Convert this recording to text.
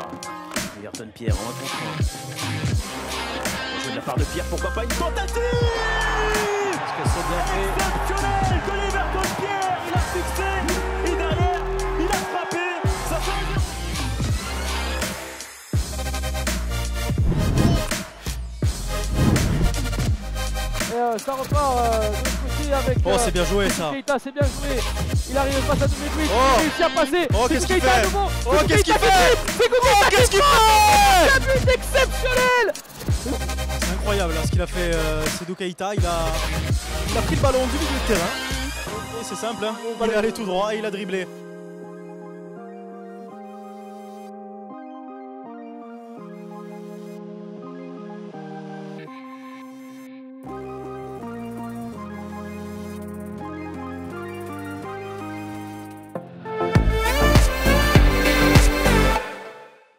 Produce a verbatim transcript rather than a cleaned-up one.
Pierre. Everton Pierre en un contre un. De la part de Pierre, pourquoi pas une tentative? Est-ce que c'est bien fait? Exceptionnel de l'Everton Pierre. Il a fixé et derrière, il a frappé. Ça fait Et euh, ça repart euh, de l'autre côté avec. Oh, euh, c'est bien joué ça. Keita, c'est bien joué. Il arrive face à Doumé, Oh. il réussit à passer. Oh, qu'est-ce qu'il Keita à fait? nouveau. Oh, qu'est-ce qu'il Keita fait? qui tire. C'est Keita Oh, qu'est-ce qu'il fait? un but exceptionnel. C'est incroyable là, ce qu'il a fait euh, Seydou Keita. Il a, il a pris le ballon du milieu de terrain. Et c'est simple, hein. Il est allé tout droit et il a dribblé.